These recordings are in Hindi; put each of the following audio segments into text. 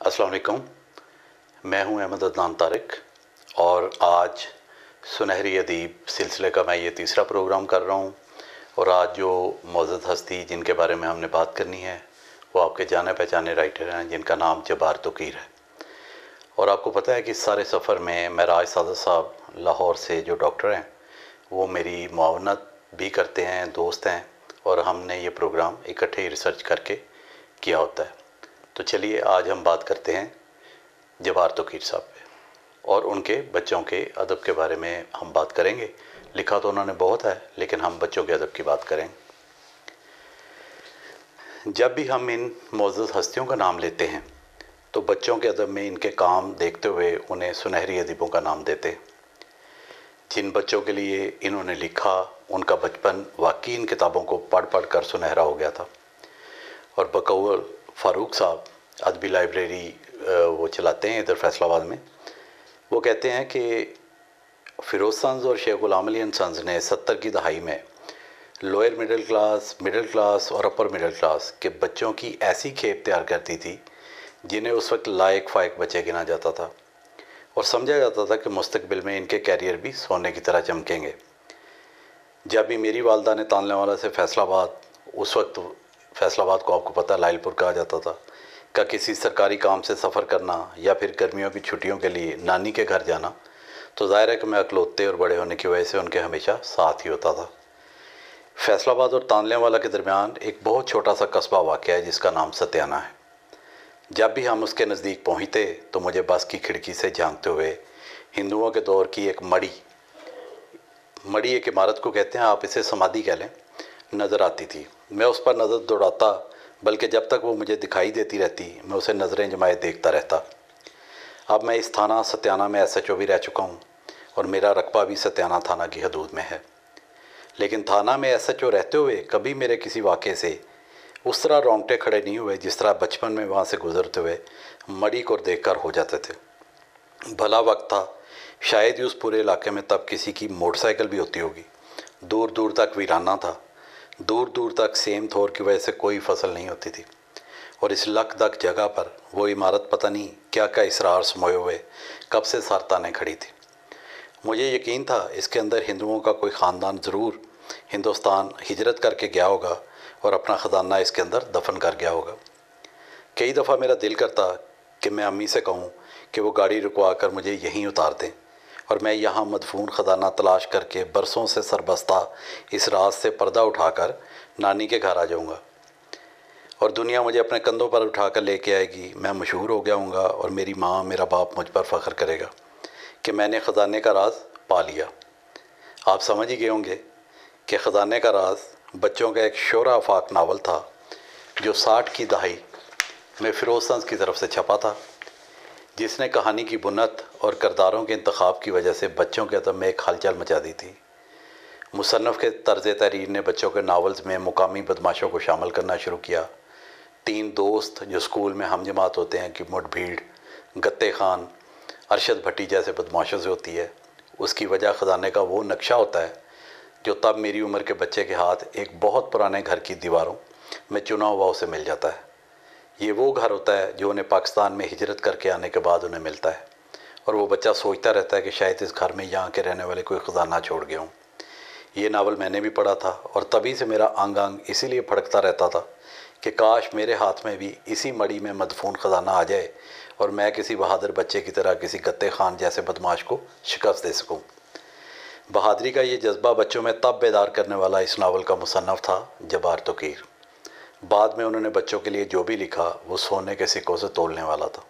अस्सलाम वालेकुम। मैं हूं अहमद अदनान तारिक और आज सुनहरी अदीब सिलसिले का मैं ये तीसरा प्रोग्राम कर रहा हूं। और आज जो मौजूद हस्ती जिनके बारे में हमने बात करनी है वो आपके जाने पहचाने राइटर हैं जिनका नाम जब्बार तोकीर है। और आपको पता है कि इस सारे सफ़र में महराज सादत साहब लाहौर से जो डॉक्टर हैं वो मेरी मुआवनत भी करते हैं, दोस्त हैं, और हमने ये प्रोग्राम इकट्ठे ही रिसर्च करके किया होता है। तो चलिए आज हम बात करते हैं जब्बार तोकीर साहब पे और उनके बच्चों के अदब के बारे में हम बात करेंगे। लिखा तो उन्होंने बहुत है लेकिन हम बच्चों के अदब की बात करेंगे। जब भी हम इन मौजूद हस्तियों का नाम लेते हैं तो बच्चों के अदब में इनके काम देखते हुए उन्हें सुनहरी अदीबों का नाम देते हैं। जिन बच्चों के लिए इन्होंने लिखा उनका बचपन वाकई इन किताबों को पढ़ पढ़ कर सुनहरा हो गया था। और बकौल फ़ारूक साहब अदबी लाइब्रेरी वो चलाते हैं इधर फैसलाबाद में। वो कहते हैं कि फ़िरोज़ सन्स और शेख ग़ुलाम अली एंड सन्स ने 70 की दहाई में लोअर मिडिल क्लास और अपर मिडिल क्लास के बच्चों की ऐसी खेप तैयार कर दी थी जिन्हें उस वक्त लायक फ़ायक बच्चे गिना जाता था और समझा जाता था कि मुस्तकबिल में इनके कैरियर भी सोने की तरह चमकेंगे। जब भी मेरी वालदा ने तानलेवाला से फैसलाबाद, उस वक्त फैसलाबाद को आपको पता लाइलपुर कहा जाता था, का किसी सरकारी काम से सफ़र करना या फिर गर्मियों की छुट्टियों के लिए नानी के घर जाना, तो ज़ाहिर है कि मैं अकलौते और बड़े होने की वजह से उनके हमेशा साथ ही होता था। फैसलाबाद और तानलेवाला के दरमियान एक बहुत छोटा सा कस्बा वाक़ है जिसका नाम सत्याना है। जब भी हम उसके नज़दीक पहुँचते तो मुझे बस की खिड़की से झांकते हुए हिंदुओं के दौर की एक मड़ी एक इमारत को कहते हैं, आप इसे समाधि कह लें, नज़र आती थी। मैं उस पर नज़र दौड़ाता, बल्कि जब तक वो मुझे दिखाई देती रहती मैं उसे नज़रें जमाए देखता रहता। अब मैं इस थाना सत्याना में SHO भी रह चुका हूँ और मेरा रकबा भी सत्याना थाना की हदूद में है। लेकिन थाना में SHO रहते हुए कभी मेरे किसी वाक़े से उस तरह रोंगटे खड़े नहीं हुए जिस तरह बचपन में वहाँ से गुजरते हुए मड़ी को देखकर हो जाते थे। भला वक्त था, शायद ही उस पूरे इलाके में तब किसी की मोटरसाइकिल भी होती होगी। दूर दूर तक वीराना था, दूर दूर तक सेम थोर की वजह से कोई फसल नहीं होती थी। और इस लक दक जगह पर वो इमारत पता नहीं क्या क्या इसरार समोए हुए कब से सरताने खड़ी थी। मुझे यकीन था इसके अंदर हिंदुओं का कोई ख़ानदान ज़रूर हिंदुस्तान हिजरत करके गया होगा और अपना ख़जाना इसके अंदर दफन कर गया होगा। कई दफ़ा मेरा दिल करता कि मैं अम्मी से कहूँ कि वो गाड़ी रुकवा कर मुझे यहीं उतार दें और मैं यहाँ मदफून ख़जाना तलाश करके बरसों से सरबस्ता इस राज से पर्दा उठाकर नानी के घर आ जाऊँगा और दुनिया मुझे अपने कंधों पर उठाकर लेके आएगी। मैं मशहूर हो गया हूँगा और मेरी माँ मेरा बाप मुझ पर फ़ख्र करेगा कि मैंने ख़जाने का राज पा लिया। आप समझ ही गए होंगे कि ख़जाने का राज बच्चों का एक शोरा आफाक नावल था जो 60 की दहाई में फ़िरोज़ सन्स की तरफ से छपा था, जिसने कहानी की बुनत और किरदारों के इंतखाब की वजह से बच्चों के अदब में एक हलचल मचा दी थी। मुसन्नफ़ के तर्ज़ तहरीर ने बच्चों के नावल्स में मुकामी बदमाशों को शामिल करना शुरू किया। 3 दोस्त जो स्कूल में हम जमात होते हैं कि मुठभीड़ गत्ते खान, अरशद भट्टी जैसे बदमाशों से होती है, उसकी वजह ख़जाने का वो नक्शा होता है जो तब मेरी उम्र के बच्चे के हाथ एक बहुत पुराने घर की दीवारों में चुना हुआ उसे मिल जाता है। ये वो घर होता है जो उन्हें पाकिस्तान में हिजरत करके आने के बाद उन्हें मिलता है और वो बच्चा सोचता रहता है कि शायद इस घर में यहाँ के रहने वाले कोई ख़जाना छोड़ गया हूँ। ये नावल मैंने भी पढ़ा था और तभी से मेरा अंग अंग इसीलिए फड़कता रहता था कि काश मेरे हाथ में भी इसी मड़ी में मदफून ख़जाना आ जाए और मैं किसी बहादुर बच्चे की तरह किसी गत्ते खान जैसे बदमाश को शिकस्त दे सकूँ। बहादुरी का ये जज्बा बच्चों में तब बेदार करने वाला इस नावल का मुसन्नफ़ था जब्बार तोकीर। बाद में उन्होंने बच्चों के लिए जो भी लिखा वो सोने के सिक्कों से तोलने वाला था।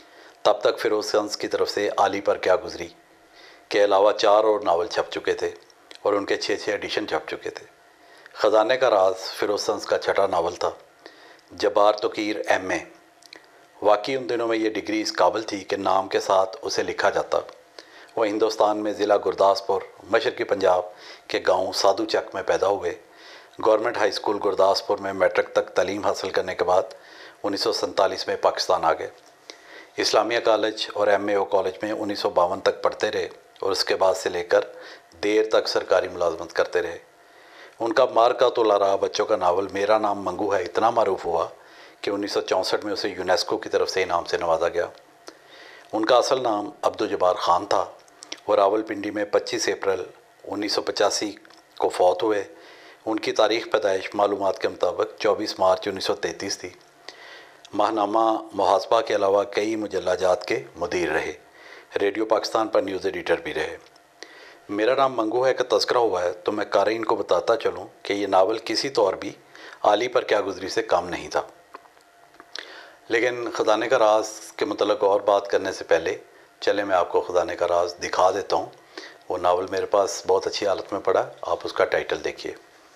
तब तक फ़िरोज़ सन्स की तरफ से आली पर क्या गुजरी के अलावा 4 और नावल छप चुके थे और उनके 6 एडिशन छप चुके थे। ख़जाने का राज फ़िरोज़ सन्स का छठा नावल था। जब्बार तोकीर MA। वाकई उन दिनों में ये डिग्री इस काबिल थी कि नाम के साथ उसे लिखा जाता। वो हिंदुस्तान में ज़िला गुरदासपुर मशरक़ी पंजाब के गांव साधु चक में पैदा हुए। गवर्नमेंट हाई स्कूल गुरदासपुर में मैट्रिक तक तालीम हासिल करने के बाद 1947 में पाकिस्तान आ गए। इस्लामिया कॉलेज और MAO कॉलेज में 1952 तक पढ़ते रहे और उसके बाद से लेकर देर तक सरकारी मुलाजमत करते रहे। उनका मार का तोला रहा बच्चों का नावल मेरा नाम मंगू है इतना मारूफ हुआ कि 1964 में उसे यूनेस्को की तरफ से इनाम से नवाजा गया। उनका असल नाम अब्दुल जब्बार ख़ान था और रावलपिंडी में 25 अप्रैल 1985 को फौत हुए। उनकी तारीख़ पैदाइश मालूमात के मुताबिक 24 मार्च 1933 थी। माहनामा मुहासबा के अलावा कई मुजल्लाजात के मुदीर रहे। रेडियो पाकिस्तान पर न्यूज़ एडिटर भी रहे। मेरा नाम मंगू है का तज़किरा हुआ है तो मैं क़ारीन को बताता चलूँ कि ये नावल किसी तौर भी आली पर क्या गुज़री से कम नहीं था। लेकिन ख़जाने का राज के मतलब और बात करने से पहले चले मैं आपको ख़जाने का राज दिखा देता हूँ। वो नावल मेरे पास बहुत अच्छी हालत में पड़ा, आप उसका टाइटल देखिए।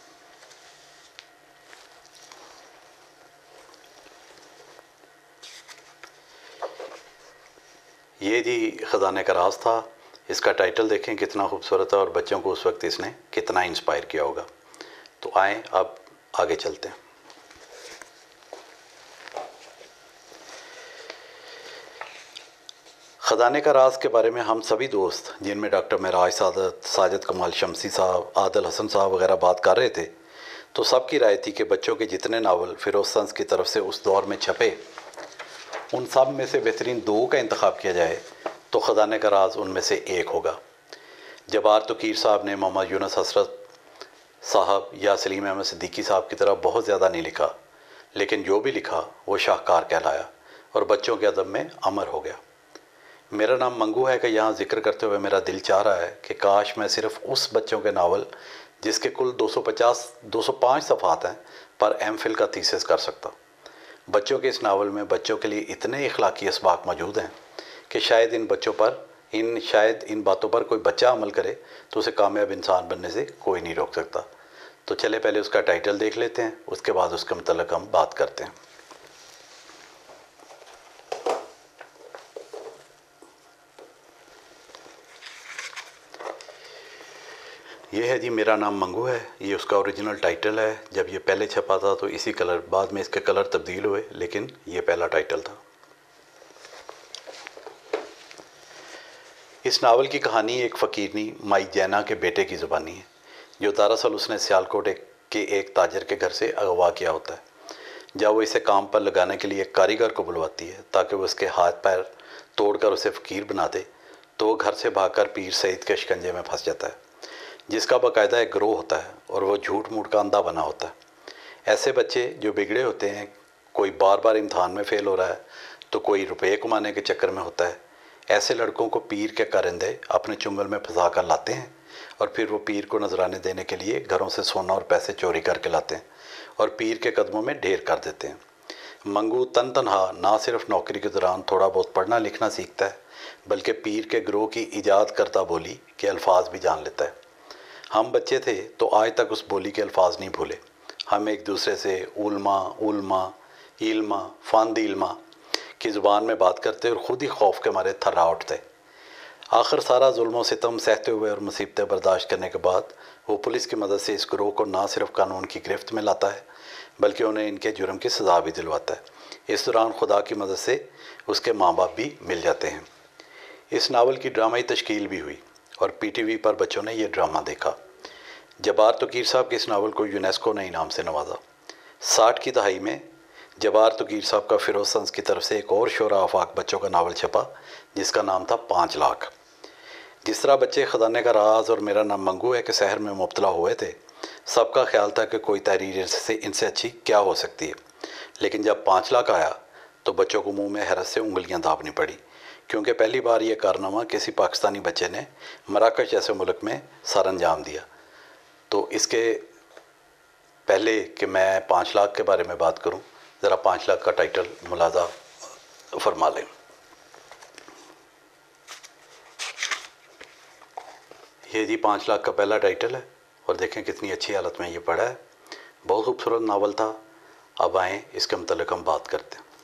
ये जी ख़जाने का राज था। इसका टाइटल देखें कितना खूबसूरत है और बच्चों को उस वक्त इसने कितना इंस्पायर किया होगा। तो आएँ अब आगे चलते हैं। ख़जाने का राज के बारे में हम सभी दोस्त, जिनमें डॉक्टर मेराज सादत, साजिद कमाल शमसी साहब, आदिल हसन साहब वगैरह बात कर रहे थे, तो सबकी राय थी कि बच्चों के जितने नावल फ़िरोज़ संस की तरफ से उस दौर में छपे, उन सब में से बेहतरीन दो का इंतखाब किया जाए तो ख़जाने का राज उनमें से एक होगा। जब्बार तकीर साहब ने मोहम्मद यूनुस हसरत साहब या सलीम अहमद सिद्दीकी साहब की तरह बहुत ज़्यादा नहीं लिखा, लेकिन जो भी लिखा वो शाहकार कहलाया और बच्चों के अदब में अमर हो गया। मेरा नाम मंगू है कि यहाँ ज़िक्र करते हुए मेरा दिल चाह रहा है कि काश मैं सिर्फ़ उस बच्चों के नावल जिसके कुल 205 सफ़ात हैं पर एमफिल का थीसिस कर सकता। बच्चों के इस नावल में बच्चों के लिए इतने इखलाकी असबाक मौजूद हैं कि शायद इन बातों पर कोई बच्चा अमल करे तो उसे कामयाब इंसान बनने से कोई नहीं रोक सकता। तो चले पहले उसका टाइटल देख लेते हैं, उसके बाद उसके मतलब हम बात करते हैं। ये है जी मेरा नाम मंगू है, ये उसका ओरिजिनल टाइटल है। जब ये पहले छपा था तो इसी कलर, बाद में इसके कलर तब्दील हुए, लेकिन ये पहला टाइटल था। इस नावल की कहानी एक फ़कीरनी माई जैना के बेटे की ज़ुबानी है, जो दरअसल उसने सियालकोट के एक ताजर के घर से अगवा किया होता है। जब वो इसे काम पर लगाने के लिए एक कारीगर को बुलवाती है ताकि वो उसके हाथ पैर तोड़कर उसे फ़कीर बना दे, तो वो घर से भागकर पीर सईद के शिकंजे में फंस जाता है, जिसका बाकायदा एक गिरोह होता है और वो झूठ मूठ का अंधा बना होता है। ऐसे बच्चे जो बिगड़े होते हैं, कोई बार बार इम्तहान में फ़ेल हो रहा है तो कोई रुपये कमाने के चक्कर में होता है, ऐसे लड़कों को पीर के कारिंदे अपने चुंगल में फंसा कर लाते हैं और फिर वो पीर को नजराने देने के लिए घरों से सोना और पैसे चोरी करके लाते हैं और पीर के कदमों में ढेर कर देते हैं। मंगू तनहा ना सिर्फ नौकरी के दौरान थोड़ा बहुत पढ़ना लिखना सीखता है, बल्कि पीर के गिरोह की ईजाद करता बोली के अल्फाज भी जान लेता है। हम बच्चे थे तो आज तक उस बोली के अल्फाज नहीं भूले। हम एक दूसरे से उल्मा उल्मा इल्मा फ़ांदी इल्मा की ज़ुबान में बात करते और ख़ुद ही खौफ के मारे थर्रा उठते। आखिर सारा जुल्म व सितम सहते हुए और मुसीबतें बर्दाश्त करने के बाद वो पुलिस की मदद से इस गिरोह को ना सिर्फ कानून की गिरफ्त में लाता है, बल्कि उन्हें इनके जुर्म की सज़ा भी दिलवाता है। इस दौरान खुदा की मदद से उसके माँ बाप भी मिल जाते हैं। इस नावल की ड्रामाई तश्कील भी हुई और PTV पर बच्चों ने यह ड्रामा देखा। जब्बार तकीर साहब के इस नावल को यूनेस्को ने इनाम से नवाजा। 60 की दहाई में जब्बार तकीर साहब का फ़िरोज़ संस की तरफ से एक और शोरा आफाक बच्चों का नावल छपा, जिसका नाम था 5 लाख। जिस तरह बच्चे ख़जाने का राज और मेरा नाम मंगू है के शहर में मुब्तला हुए थे, सबका ख्याल था कि कोई तहरीर इनसे अच्छी क्या हो सकती है। लेकिन जब 5 लाख आया तो बच्चों को मुंह में हैरत से उंगलियां दाबनी पड़ी, क्योंकि पहली बार यह कारनामा किसी पाकिस्तानी बच्चे ने मराकश जैसे मुल्क में सर अंजाम दिया। तो इसके पहले कि मैं 5 लाख के बारे में बात करूं, ज़रा 5 लाख का टाइटल मुलाजा फरमा लें। ये जी 5 लाख का पहला टाइटल है और देखें कितनी अच्छी हालत में ये पड़ा है। बहुत खूबसूरत नावल था। अब आएँ इसके मतलब हम बात करते हैं।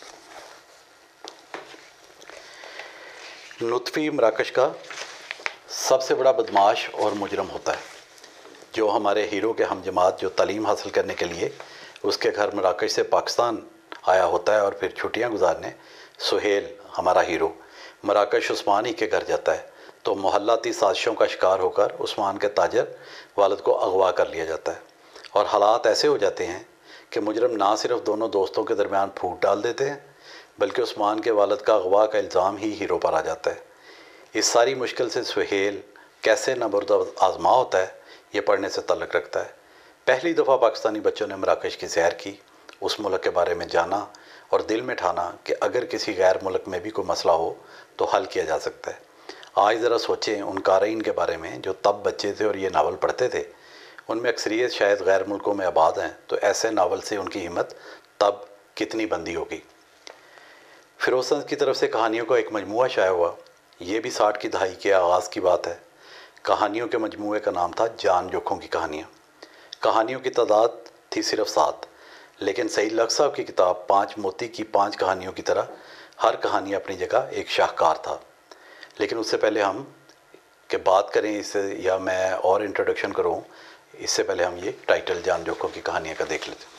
लुत्फ़ी मराकश का सबसे बड़ा बदमाश और मुजरम होता है। जो हमारे हीरो के हम जमात जो तालीम हासिल करने के लिए उसके घर मराकश से पाकिस्तान आया होता है और फिर छुट्टियां गुजारने सुहेल हमारा हीरो मराकश उस्मान ही के घर जाता है, तो मोहल्लाती साजिशों का शिकार होकर उस्मान के ताजर वालिद को अगवा कर लिया जाता है और हालात ऐसे हो जाते हैं कि मुजरम ना सिर्फ दोनों दोस्तों के दरमियान फूट डाल देते हैं, बल्कि उस्मान के वालिद का अगवा का इल्ज़ाम ही हीरो पर आ जाता है। इस सारी मुश्किल से सुहेल कैसे नबर्द आज़मा होता है, ये पढ़ने से ताल्लुक़ रखता है। पहली दफ़ा पाकिस्तानी बच्चों ने मराकश की सैर की, उस मुल्क के बारे में जाना और दिल में ठाना कि अगर किसी गैर मुल्क में भी कोई मसला हो तो हल किया जा सकता है। आज ज़रा सोचें उन क़ारीन के बारे में जो तब बच्चे थे और ये नावल पढ़ते थे। उनमें अक्सरियत शायद गैर मुल्कों में आबाद हैं, तो ऐसे नावल से उनकी हिम्मत तब कितनी बंदी होगी। फ़िरोज़ की तरफ से कहानियों का एक मजमूआ शाया हुआ। ये भी 60 की दहाई के आगाज़ की बात है। कहानियों के मजमूए का नाम था जान जोखों की कहानियाँ। कहानियों की तादाद थी सिर्फ 7, लेकिन सईद लक साहब की किताब 5 मोती की 5 कहानियों की तरह हर कहानी अपनी जगह एक शाहकार था। लेकिन उससे पहले हम कि बात करें इससे या मैं और इंट्रोडक्शन करूं, इससे पहले हम ये टाइटल जान जोखों की कहानियाँ का देख लेते हैं।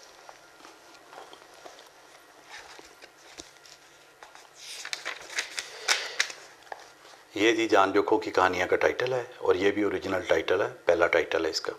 ये जी जान जोखों की कहानियाँ का टाइटल है और ये भी ओरिजिनल टाइटल है, पहला टाइटल है इसका।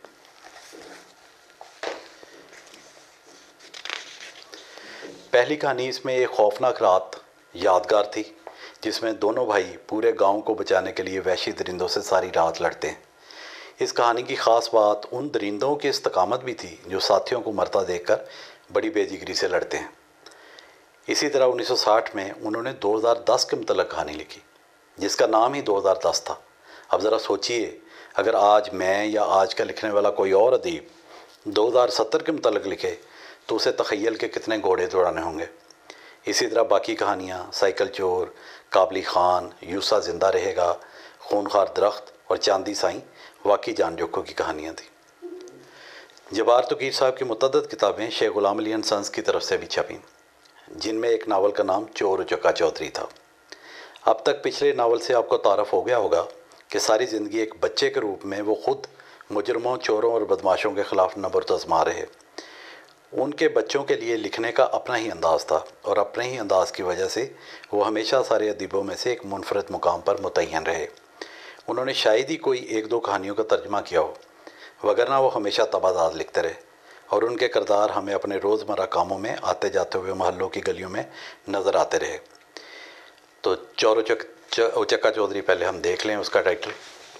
पहली कहानी इसमें एक खौफनाक रात यादगार थी, जिसमें दोनों भाई पूरे गांव को बचाने के लिए वहशी दरिंदों से सारी रात लड़ते हैं। इस कहानी की ख़ास बात उन दरिंदों की इस्तकामत भी थी जो साथियों को मरता देखकर बड़ी बेजिगरी से लड़ते हैं। इसी तरह 1960 में उन्होंने 2010 के मतलब कहानी लिखी, जिसका नाम ही 2010 था। अब ज़रा सोचिए, अगर आज मैं या आज का लिखने वाला कोई और अदीब 2070 के मतलब लिखे तो उसे तख़य्युल के कितने घोड़े दौड़ाने होंगे। इसी तरह बाकी कहानियाँ साइकिल चोर, काबली ख़ान, यूसा ज़िंदा रहेगा, खूनखार दरख्त और चांदी साईं वाकई जान जोखों की कहानियाँ थी। जबार तकीर साहब की मुतअद्दिद किताबें शेख ग़ुलाम अली एंड सन्स की तरफ से भी छपीं, जिनमें एक नावल का नाम चोर चक्का चौधरी था। अब तक पिछले नावल से आपको तारफ़ हो गया होगा कि सारी ज़िंदगी एक बच्चे के रूप में वो ख़ुद मुजरमों, चोरों और बदमाशों के ख़िलाफ़ नबर्द आज़मा रहे। उनके बच्चों के लिए लिखने का अपना ही अंदाज़ था और अपने ही अंदाज़ की वजह से वो हमेशा सारे अदीबों में से एक मुनफरद मुकाम पर मुतय्यन रहे। उन्होंने शायद ही कोई 1-2 कहानियों का तर्जमा किया हो, वगरना वो हमेशा तबादात लिखते रहे और उनके किरदार हमें अपने रोज़मर्रा कामों में आते जाते हुए महल्लों की गलियों में नज़र आते रहे। तो चोर चक्का चौधरी पहले हम देख लें उसका टाइटल।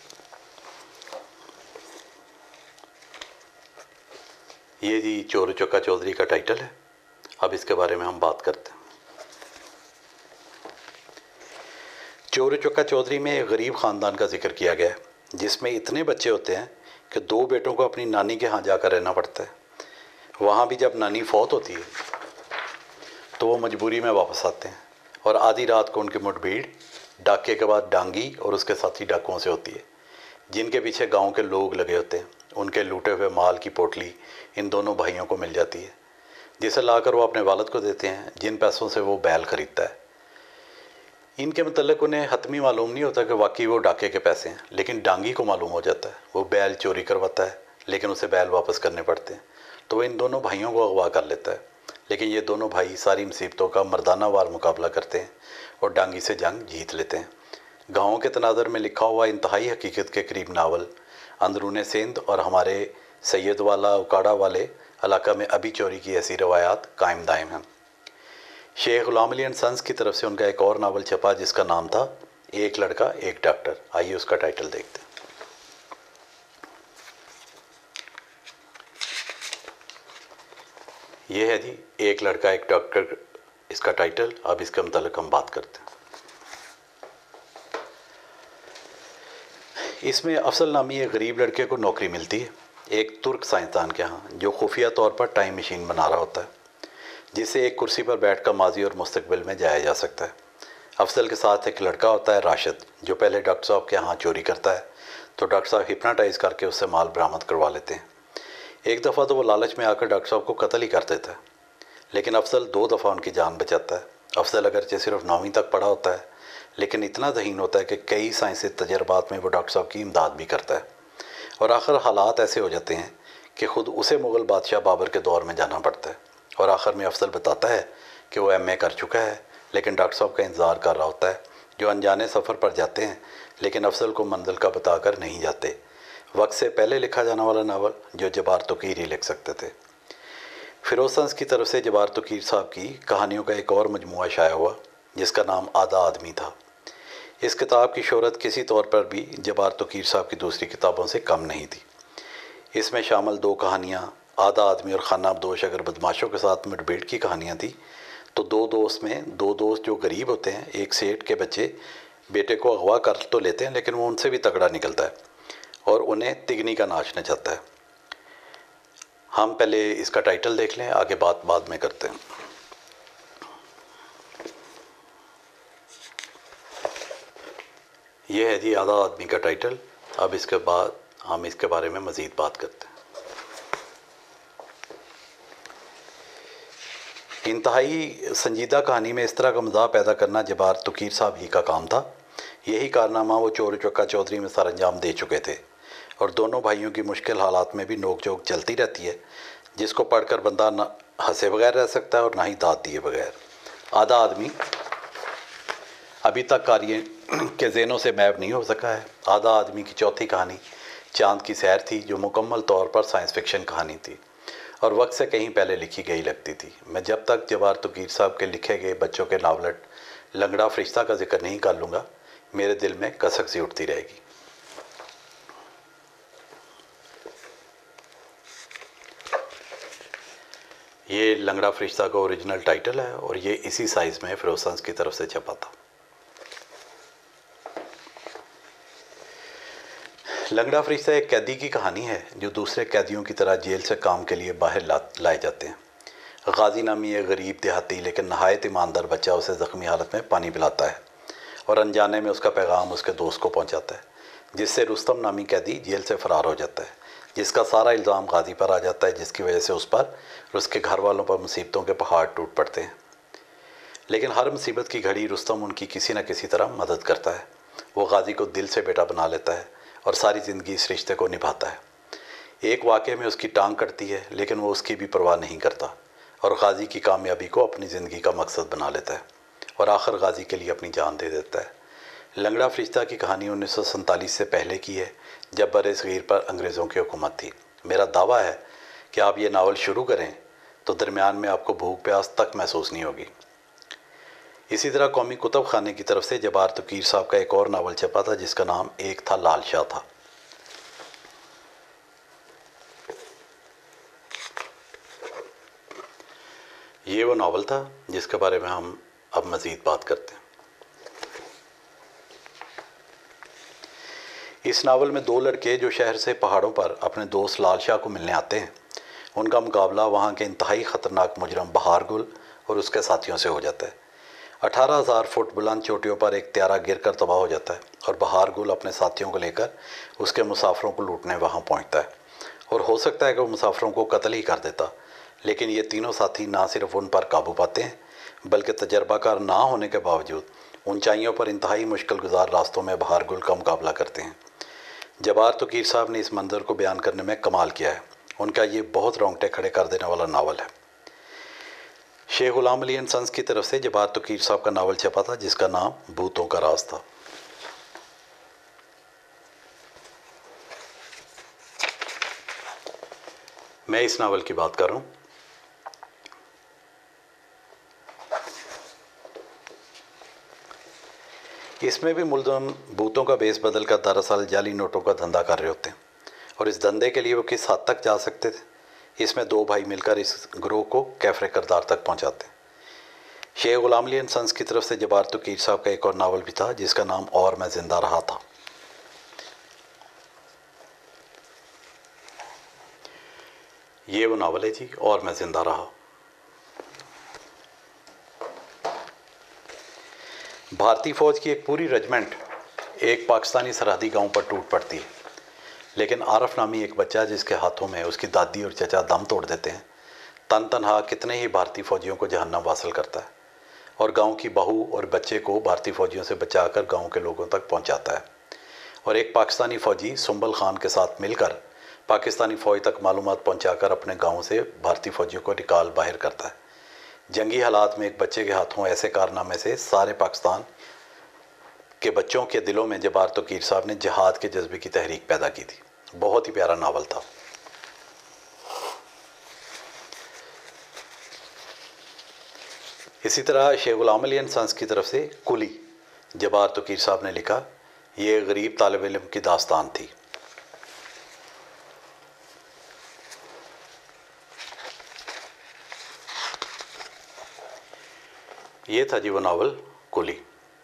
ये जी चोर चक्का चौधरी का टाइटल है। अब इसके बारे में हम बात करते हैं। चोर चक्का चौधरी में एक गरीब ख़ानदान का जिक्र किया गया है, जिसमें इतने बच्चे होते हैं कि 2 बेटों को अपनी नानी के यहाँ जाकर रहना पड़ता है। वहाँ भी जब नानी फौत होती है तो वो मजबूरी में वापस आते हैं और आधी रात को उनकी मुठभेड़ डाके के बाद डांगी और उसके साथी डाकुओं से होती है, जिनके पीछे गांव के लोग लगे होते हैं। उनके लूटे हुए माल की पोटली इन दोनों भाइयों को मिल जाती है, जिसे लाकर वो अपने वालिद को देते हैं, जिन पैसों से वो बैल ख़रीदता है। इनके मतलब उन्हें हतमी मालूम नहीं होता कि वाकई वो डाके के पैसे हैं, लेकिन डांगी को मालूम हो जाता है। वो बैल चोरी करवाता है, लेकिन उसे बैल वापस करने पड़ते हैं, तो वो इन दोनों भाइयों को अगवा कर लेता है। लेकिन ये दोनों भाई सारी मुसीबतों का मर्दाना वार मुकाबला करते हैं और डांगी से जंग जीत लेते हैं। गाँव के तनाज़र में लिखा हुआ इंतहाई हकीकत के करीब नावल अंदरूने सिंध और हमारे सैयद वाला उकाड़ा वाले इलाका में अभी चोरी की ऐसी रवायात कायम दायम हैं। शेख ग़ुलाम अली एंड सन्स की तरफ से उनका एक और नावल छपा, जिसका नाम था एक लड़का एक डॉक्टर। आइए उसका टाइटल देखते हैं। ये है जी एक लड़का एक डॉक्टर, इसका टाइटल। अब इसके मतलब हम बात करते हैं। इसमें अफसल नामी एक गरीब लड़के को नौकरी मिलती है एक तुर्क साइंसदान के यहाँ, जो खुफिया तौर पर टाइम मशीन बना रहा होता है, जिससे एक कुर्सी पर बैठकर माजी और मुस्तकबिल में जाया जा सकता है। अफसल के साथ एक लड़का होता है राशिद, जो पहले डॉक्टर साहब के यहाँ चोरी करता है, तो डॉक्टर साहब हिप्नाटाइज़ करके उससे माल बरामद करवा लेते हैं। एक दफ़ा तो वो लालच में आकर डॉक्टर साहब को कत्ल ही कर देता है, लेकिन अफसल 2 दफ़ा उनकी जान बचाता है। अफसल अगरचे सिर्फ 9वीं तक पढ़ा होता है, लेकिन इतना ज़हीन होता है कि कई साइंसी तजर्बात में वो डॉक्टर साहब की इमदाद भी करता है। और आखिर हालात ऐसे हो जाते हैं कि ख़ुद उसे मुग़ल बादशाह बाबर के दौर में जाना पड़ता है। और आखिर में अफसल बताता है कि वो MA कर चुका है, लेकिन डॉक्टर साहब का इंतज़ार कर रहा होता है, जो अनजाने सफ़र पर जाते हैं, लेकिन अफसल को मंजिल का बताकर नहीं जाते। वक्त से पहले लिखा जाने वाला नावल जो जबार तकीर ही लिख सकते थे। फ़िरोज़ सन्स की तरफ से जबार तकीर साहब की कहानियों का एक और मजमूआ शाया हुआ जिसका नाम आधा आदमी था। इस किताब की शोहरत किसी तौर पर भी जबार तकीर साहब की दूसरी किताबों से कम नहीं थी। इसमें शामिल दो कहानियाँ आधा आदमी और खाना बदोश अगर बदमाशों के साथ मुठभेड़ की कहानियाँ थी, तो दो दोस्त जो गरीब होते हैं, एक सेठ के बच्चे बेटे को अगवा कर तो लेते हैं लेकिन वो उनसे भी तगड़ा निकलता है और उन्हें तिगनी का नाच नचाता है। हम पहले इसका टाइटल देख लें, आगे बात बाद में करते हैं। यह है जी आधा आदमी का टाइटल। अब इसके बाद हम इसके बारे में मज़ीद बात करते हैं। इंतहाई संजीदा कहानी में इस तरह का मज़ाक पैदा करना जबार तकीर साहब ही का काम था। यही कारनामा वो चोर चौका चौधरी में सर अंजाम दे चुके थे और दोनों भाइयों की मुश्किल हालात में भी नोक झोंक चलती रहती है, जिसको पढ़कर बंदा ना हंसे बगैर रह सकता है और ना ही दाद दिए बगैर। आधा आदमी अभी तक कार्य के ज़हनों से मैप नहीं हो सका है। आधा आदमी की चौथी कहानी चांद की सैर थी, जो मुकम्मल तौर पर साइंस फिक्शन कहानी थी और वक्त से कहीं पहले लिखी गई लगती थी। मैं जब तक जबार तकीर साहब के लिखे गए बच्चों के नावलट लंगड़ा फरिश्ता का जिक्र नहीं कर लूँगा, मेरे दिल में कसक सी उठती रहेगी। ये लंगड़ा फरिश्ता का ओरिजिनल टाइटल है और ये इसी साइज़ में फ़िरोज़ सन्स की तरफ से छपा था। लंगड़ा फरिश्ता एक कैदी की कहानी है जो दूसरे कैदियों की तरह जेल से काम के लिए बाहर लाए जाते हैं। गाजी नामी एक गरीब देहाती लेकिन नहायत ईमानदार बच्चा उसे ज़ख्मी हालत में पानी पिलाता है और अनजाने में उसका पैगाम उसके दोस्त को पहुंचाता है, जिससे रुस्तम नामी कैदी जेल से फ़रार हो जाता है, जिसका सारा इल्ज़ाम गाजी पर आ जाता है, जिसकी वजह से उस पर और उसके घर वालों पर मुसीबतों के पहाड़ टूट पड़ते हैं। लेकिन हर मुसीबत की घड़ी रुस्तम उनकी किसी न किसी तरह मदद करता है। वो गाजी को दिल से बेटा बना लेता है और सारी ज़िंदगी इस रिश्ते को निभाता है। एक वाक़े में उसकी टांग कटती है लेकिन वो उसकी भी परवाह नहीं करता और गाजी की कामयाबी को अपनी ज़िंदगी का मकसद बना लेता है और आखिर गाजी के लिए अपनी जान दे देता है। लंगड़ा फरिश्ता की कहानी 1947 से पहले की है, जब बर-ए-सग़ीर पर अंग्रेज़ों की हुकूमत थी। मेरा दावा है कि आप ये नावल शुरू करें तो दरमियान में आपको भूख प्यास तक महसूस नहीं होगी। इसी तरह कौमी कुतुब खाने की तरफ से जबार तकीर साहब का एक और नावल छपा था जिसका नाम एक था लाल शाह था। ये वो नावल था जिसके बारे में हम अब मज़ीद बात करते हैं। इस नावल में दो लड़के जो शहर से पहाड़ों पर अपने दोस्त लाल शाह को मिलने आते हैं, उनका मुकाबला वहाँ के इंतहाई ख़तरनाक मुजरम बहार गुल और उसके साथियों से हो जाता है। 18,000 फुट बुलंद चोटियों पर एक त्यारा गिर कर तबाह हो जाता है और बहार गुल अपने साथियों को लेकर उसके मुसाफिरों को लूटने वहाँ पहुँचता है और हो सकता है कि वो मुसाफिरों को कत्ल ही कर देता, लेकिन ये तीनों साथी ना सिर्फ उन पर काबू पाते हैं बल्कि तजर्बाकार ना होने के बावजूद ऊंचाइयों पर इंतहाई मुश्किल गुजार रास्तों में बहार गुल का मुकाबला करते हैं। जबार तकीर साहब ने इस मंज़र को बयान करने में कमाल किया है। उनका ये बहुत रोंगटे खड़े कर देने वाला नावल है। शेख ग़ुलाम अली एंड सन्स की तरफ से जबार तकीर साहब का नावल छपा था जिसका नाम भूतों का राज था। मैं इस नावल की बात कर रहा हूँ। इसमें भी मुल्ज़म भूतों का बेस बदल कर दरअसल जाली नोटों का धंधा कर रहे होते हैं और इस धंधे के लिए वो किस हद तक जा सकते थे, इसमें दो भाई मिलकर इस ग्रोह को कैफरे करदार तक पहुंचाते हैं। शेख ग़ुलाम अली एंड सन्स की तरफ से जबार तकीर साहब का एक और नावल भी था जिसका नाम और मैं ज़िंदा रहा था। ये वो नावल है जी, और मैं ज़िंदा रहा। भारतीय फ़ौज की एक पूरी रेजिमेंट एक पाकिस्तानी सरहदी गांव पर टूट पड़ती है, लेकिन आरफ नामी एक बच्चा जिसके हाथों में उसकी दादी और चचा दम तोड़ देते हैं, तन तनहा कितने ही भारतीय फ़ौजियों को जहन्नम वासिल करता है और गांव की बहू और बच्चे को भारतीय फ़ौजियों से बचाकर गांव के लोगों तक पहुंचाता है और एक पाकिस्तानी फ़ौजी सुंबल खान के साथ मिलकर पाकिस्तानी फ़ौज तक मालूमात पहुंचाकर अपने गांव से भारतीय फ़ौजियों को निकाल बाहर करता है। जंगी हालात में एक बच्चे के हाथों ऐसे कारनामे से सारे पाकिस्तान के बच्चों के दिलों में जबार तकीर साहब ने जिहाद के जज्बे की तहरीक पैदा की थी। बहुत ही प्यारा नावल था। इसी तरह शेख गुलाम अली एंड सन्स की तरफ से कुली जब्बार तुकीर साहब ने लिखा, ये गरीब तालिब इल्म की दास्तान थी। ये था जी वो नावल कुली।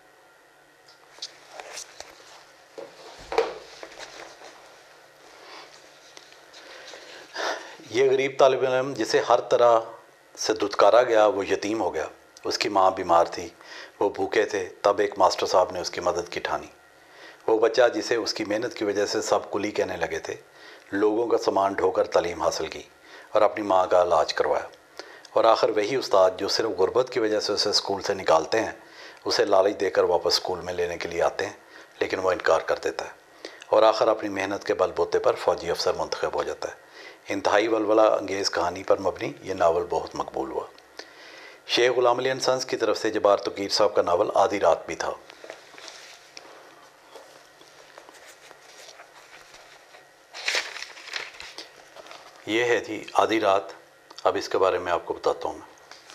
ये गरीब तालिब इल्म जिसे हर तरह से दुत्कारा गया वो यतीम हो गया। उसकी माँ बीमार थी, वो भूखे थे, तब एक मास्टर साहब ने उसकी मदद की ठानी। वो बच्चा जिसे उसकी मेहनत की वजह से सब कुली कहने लगे थे, लोगों का सामान ढोकर तालीम हासिल की और अपनी माँ का इलाज करवाया। और आखिर वही उस्ताद जो सिर्फ गुर्बत की वजह से उसे स्कूल से निकालते हैं, उसे लालच देकर वापस स्कूल में लेने के लिए आते हैं, लेकिन वो इनकार कर देता है और आखिर अपनी मेहनत के बलबूते पर फ़ौजी अफसर मुंतखब हो जाता है। इंतहाई वलवला अंगेज़ कहानी पर मबनी ये नावल बहुत मकबूल हुआ। शेख गुलाम अली एंड सन्स की तरफ से जब्बार तुकीर साहब का नावल आधी रात भी था। ये है जी आधी रात। अब इसके बारे में आपको बताता हूँ मैं।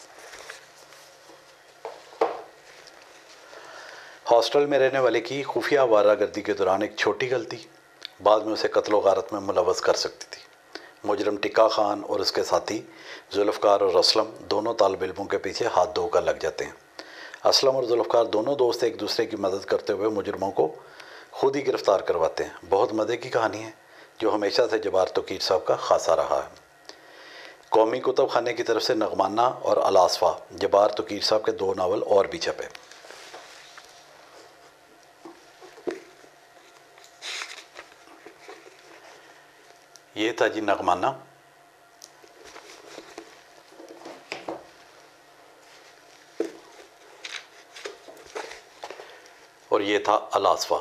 हॉस्टल में रहने वाले की खुफिया वारागर्दी के दौरान एक छोटी गलती बाद में उसे कत्ल गारत में मुलव्वस कर सकती थी। मुजरम टिक्का खान और उसके साथी जुल्फ़कार और असलम दोनों तालिब इल्मों के पीछे हाथ धोकर लग जाते हैं। असलम और जुल्फ़कार दोनों दोस्त एक दूसरे की मदद करते हुए मुजरमों को खुद ही गिरफ़्तार करवाते हैं। बहुत मज़े की कहानी है जो हमेशा से जब्बार तुकीर साहब का खासा रहा है। कौमी कुतुब खाने की तरफ से नगमाना और अलास्फा जब्बार तुकीर साहब के 2 नावल और भी छपे। ये था जी नगमाना। और ये था अलास्फा।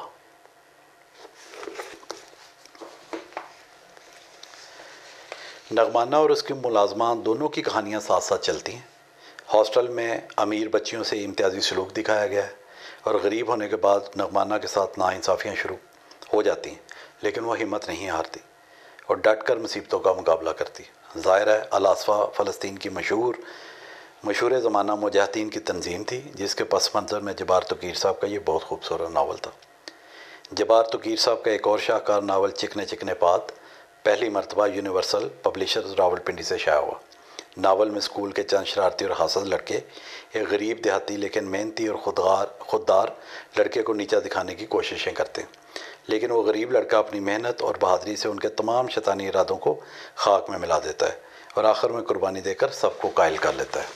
नगमाना और उसकी मुलाजमा दोनों की कहानियाँ साथ साथ चलती हैं। हॉस्टल में अमीर बच्चियों से इम्तियाजी सलूक दिखाया गया है और गरीब होने के बाद नगमाना के साथ नाइंसाफ़ियाँ शुरू हो जाती हैं, लेकिन वह हिम्मत नहीं हारती और डट कर मुसीबतों का मुकाबला करती है। ज़ाहिर है अलास्फा फ़लस्तीन की मशहूर ज़माना मुजाहिदीन की तंजीम थी, जिसके पस मंज़र में जब्बार तुकीर साहब का ये बहुत खूबसूरत नावल था। जब्बार तुकीर साहब का एक और शाहकार नावल चिकने चिकने पात पहली मरतबा यूनिवर्सल पब्लिशर्स रावलपिंडी से शाया हुआ। नावल में स्कूल के चंद शरारती और हासद लड़के एक गरीब देहाती लेकिन मेहनती और खुददार लड़के को नीचा दिखाने की कोशिशें करते हैं, लेकिन वो गरीब लड़का अपनी मेहनत और बहादुरी से उनके तमाम शैतानी इरादों को खाक में मिला देता है और आखिर में कुर्बानी देकर सबको कायल कर लेता है।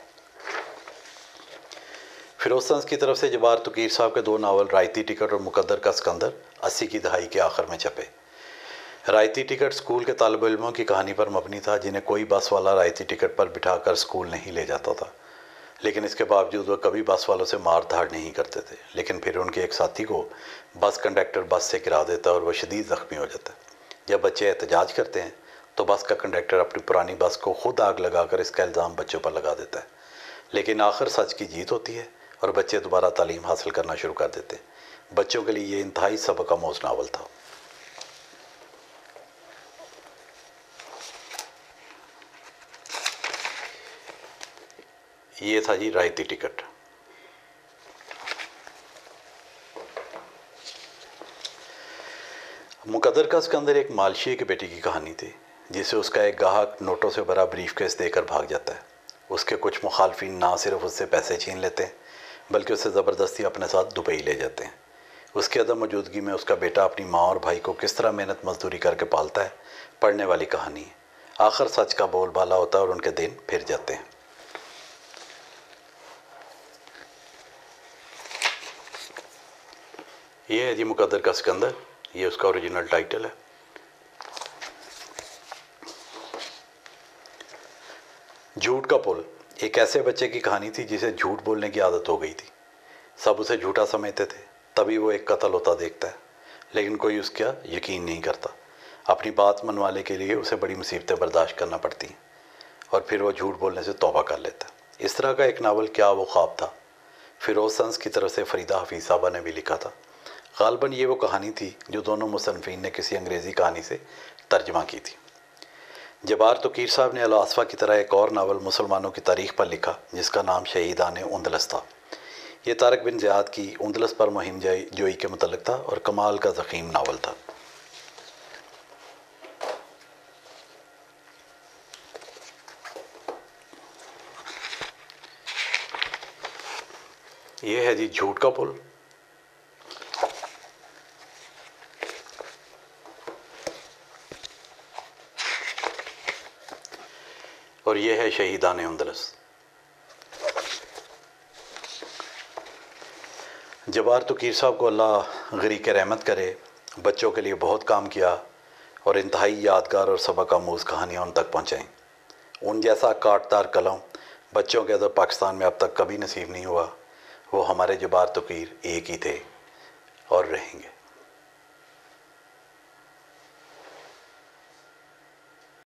फिरोज सन्स की तरफ से जब्बार तुकीर साहब के 2 नावल रायती टिकट और मुकद्दर का सिकंदर 80 की दहाई के आखिर में छपे। रायती टिकट स्कूल के तालिब इल्मों की कहानी पर मबनी था, जिन्हें कोई बस वाला रायती टिकट पर बिठाकर स्कूल नहीं ले जाता था, लेकिन इसके बावजूद वह कभी बस वालों से मार धाड़ नहीं करते थे। लेकिन फिर उनके एक साथी को बस कंडक्टर बस से गिरा देता है और वह शदीद ज़ख्मी हो जाता है। जब बच्चे एहतजाज करते हैं तो बस का कंडक्टर अपनी पुरानी बस को खुद आग लगाकर इसका इल्ज़ाम बच्चों पर लगा देता है, लेकिन आखिर सच की जीत होती है और बच्चे दोबारा तालीम हासिल करना शुरू कर देते हैं। बच्चों के लिए ये इंतहाई सबक आमोज़ नावल था। ये था जी रायती टिकट। मुकद्दर का सिकंदर एक मालशिए के बेटे की कहानी थी, जिसे उसका एक गाहक नोटों से भरा ब्रीफकेस देकर भाग जाता है। उसके कुछ मुखालफिन ना सिर्फ उससे पैसे छीन लेते हैं, बल्कि उसे ज़बरदस्ती अपने साथ दुबई ले जाते हैं। उसकी अदम मौजूदगी में उसका बेटा अपनी माँ और भाई को किस तरह मेहनत मजदूरी करके पालता है, पढ़ने वाली कहानी है। आखिर सच का बोलबाला होता है और उनके दिन फिर जाते हैं। ये है जी मुकद्दर का सिकंदर, ये उसका ओरिजिनल टाइटल है। झूठ का पुल एक ऐसे बच्चे की कहानी थी जिसे झूठ बोलने की आदत हो गई थी। सब उसे झूठा समझते थे, तभी वो एक कत्ल होता देखता है, लेकिन कोई उसका यकीन नहीं करता। अपनी बात मनवाने के लिए उसे बड़ी मुसीबतें बर्दाश्त करना पड़ती हैं और फिर वो झूठ बोलने से तौबा कर लेता है। इस तरह का एक नावल क्या वो ख्वाब था, फिरोज सन्स की तरफ से फरीदा हफीज़ साहबा ने भी लिखा था। ग़ालिबन ये वो कहानी थी जो दोनों मुसन्निफ़ीन ने किसी अंग्रेज़ी कहानी से तर्जमा की थी। जबार तोकीर साहब ने अल-आसफ़ा की तरह एक और नावल मुसलमानों की तारीख़ पर लिखा जिसका नाम शहीदान उंदलस था। ये तारिक बिन ज़ियाद की उंदलस पर मुहिम जोई के मुतल्लिक़ था और कमाल का ज़ख़ीम नावल था। ये है जी झूठ का पुल। और ये है शहीदान उंदलस। जबार तोकीर साहब को अल्लाह गरीक़ रहमत करे, बच्चों के लिए बहुत काम किया और इंतहाई यादगार और सबक आमूज़ कहानियाँ उन तक पहुँचाईं। उन जैसा काटदार कलम बच्चों के अदब पाकिस्तान में अब तक कभी नसीब नहीं हुआ। वो हमारे जबार तोकीर एक ही थे और रहेंगे।